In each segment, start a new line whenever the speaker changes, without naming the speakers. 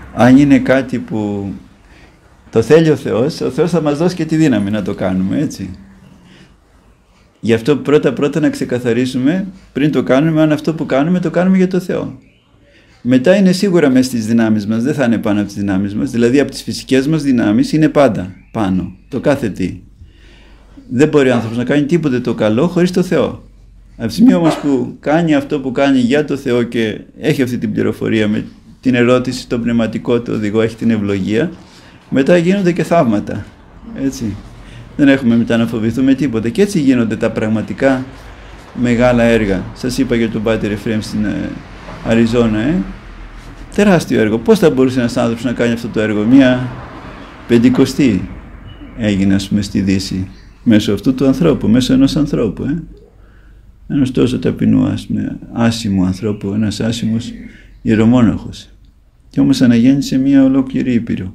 αν είναι κάτι που το θέλει ο Θεός θα μας δώσει και τη δύναμη να το κάνουμε, έτσι. Γι' αυτό πρώτα να ξεκαθαρίσουμε πριν το κάνουμε, αν αυτό που κάνουμε το κάνουμε για το Θεό. Μετά είναι σίγουρα μέσα στις δυνάμεις μας, δεν θα είναι πάνω από τις δυνάμεις μας, δηλαδή από τις φυσικές μας δυνάμεις είναι πάντα πάνω, το κάθε τι. Δεν μπορεί ο άνθρωπος να κάνει τίποτε το καλό χωρίς το Θεό. Από τη στιγμή όμως που κάνει αυτό που κάνει για το Θεό και έχει αυτή την πληροφορία με την ερώτηση στον πνευματικό του οδηγό, έχει την ευλογία, μετά γίνονται και θαύματα, έτσι. Δεν έχουμε μετά να φοβηθούμε τίποτα. Και έτσι γίνονται τα πραγματικά μεγάλα έργα. Σας είπα για τον Πάτερ Εφραίμ στην Αριζόνα, τεράστιο έργο. Πώς θα μπορούσε ένας άνθρωπος να κάνει αυτό το έργο? Μια πεντηκοστή έγινε, ας πούμε, στη Δύση μέσω αυτού του ανθρώπου, μέσω ενός ανθρώπου. Ένας τόσο ταπεινού, ας πούμε, άσημου ανθρώπου, ένας άσημος ιερομόναχος. Και όμως αναγέννησε μια ολόκληρη ήπειρο.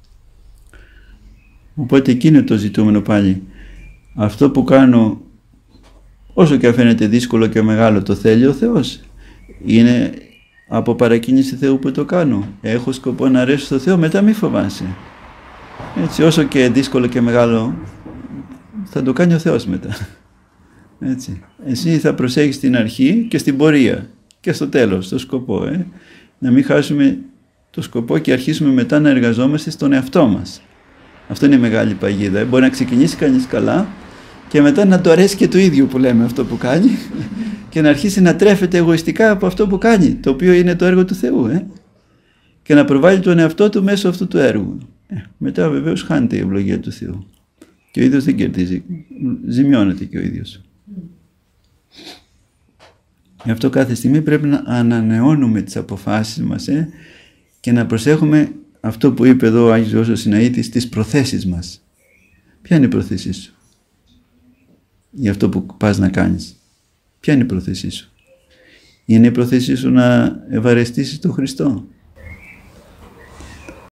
Οπότε εκεί είναι το ζητούμενο πάλι. Αυτό που κάνω, όσο και φαίνεται δύσκολο και μεγάλο, το θέλει ο Θεός. Είναι από παρακίνηση Θεού που το κάνω. Έχω σκοπό να αρέσω στο Θεό, μετά μη φοβάσαι. Έτσι, όσο και δύσκολο και μεγάλο, θα το κάνει ο Θεός μετά. Έτσι. Εσύ θα προσέχεις στην αρχή και στην πορεία και στο τέλος, στο σκοπό. Να μην χάσουμε το σκοπό και αρχίσουμε μετά να εργαζόμαστε στον εαυτό μας. Αυτό είναι η μεγάλη παγίδα. Μπορεί να ξεκινήσει κανείς καλά και μετά να το αρέσει και του ίδιου που λέμε αυτό που κάνει και να αρχίσει να τρέφεται εγωιστικά από αυτό που κάνει, το οποίο είναι το έργο του Θεού. Και να προβάλλει τον εαυτό του μέσω αυτού του έργου. Μετά βεβαίως χάνεται η ευλογία του Θεού. Και ο ίδιος δεν κερδίζει. Ζημιώνεται και ο ίδιος. Γι' αυτό κάθε στιγμή πρέπει να ανανεώνουμε τις αποφάσεις μας και να προσέχουμε αυτό που είπε εδώ ο Άγιος Ιώσος Συναήτης, τις προθέσεις μας. Ποια είναι η πρόθεσή σου για αυτό που πας να κάνεις? Ποια είναι η πρόθεσή σου? Είναι η πρόθεσή σου να ευαρεστήσεις τον Χριστό?